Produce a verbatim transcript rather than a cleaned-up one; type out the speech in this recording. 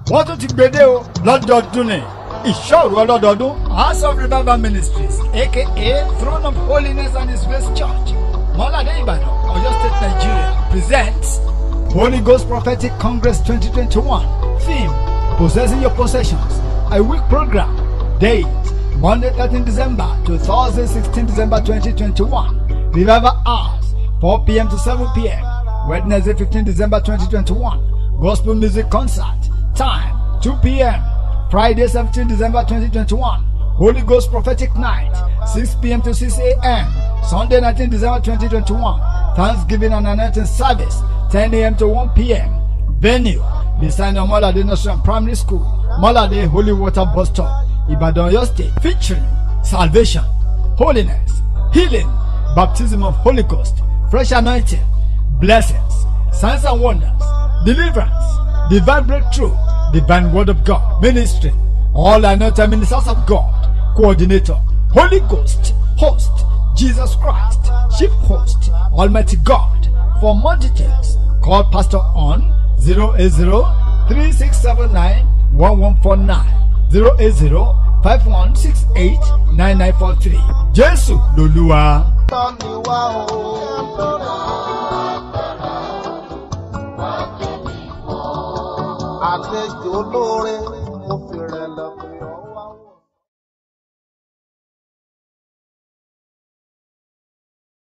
wọ́n tún ti gbèdé o lọ́dọọdún ni ìṣọ́òru ọlọ́dọọdún House of Revival Ministries aka Throne of Holiness and His Grace Church Mọ́ládé Ìbàdàn Ọ̀yọ́ State Nigeria presents Holy Ghost Prophetic Congress twenty twenty-one. Theme: Possessing Your Possessions. A week program. Date: Monday thirteenth December to Thursday sixteenth December twenty twenty-one. Revival hours: four p m to seven p m Wednesday fifteenth December twenty twenty-one. Gospel music concert. Time: two p m Friday seventeenth December twenty twenty-one. Holy Ghost Prophetic Night, six p m to six a m Sunday nineteenth December twenty twenty-one. Thanksgiving and Anointing Service, ten a m to one p m Venue: beside Molade Nursery Primary School, Molade Holy Water Bus Stop, Ibadan, Oyo State. Featuring salvation, holiness, healing, baptism of Holy Ghost, fresh anointing, blessings, signs and wonders, deliverance, divine breakthrough, divine word of God, ministry, all anointed ministers of God. Coordinator: Holy Ghost, host Jesus Christ, chief host Almighty God. For more details, call Pastor on zero eight zero, three six seven nine, one one four nine, zero eight zero, five one six eight, nine nine four three. Jésù lolúwa. Àlejò olóore.